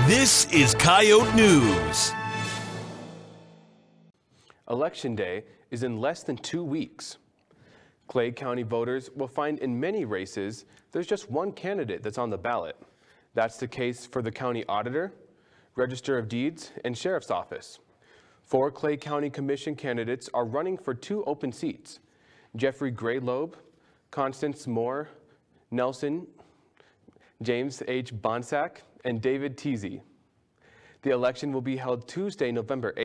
This is Coyote News. Election Day is in less than 2 weeks. Clay County voters will find in many races there's just one candidate that's on the ballot. That's the case for the county auditor, register of deeds, and sheriff's office. 4 Clay County Commission candidates are running for 2 open seats: Jeffrey Graylobe, Constance Moore, Nelson, James H. Bonsack, and David Teasy. The election will be held Tuesday, November 8th.